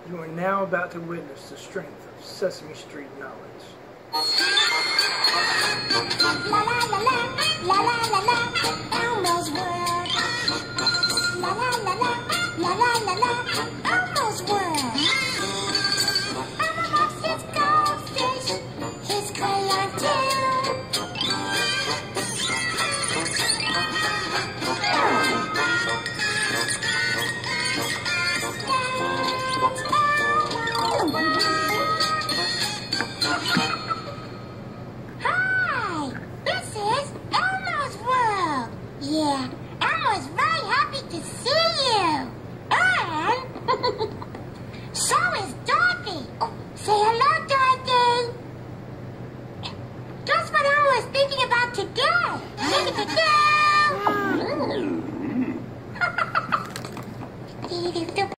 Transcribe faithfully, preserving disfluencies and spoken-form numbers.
You are now about to witness the strength of Sesame Street knowledge. La la la la, la la la la, Elmo's world.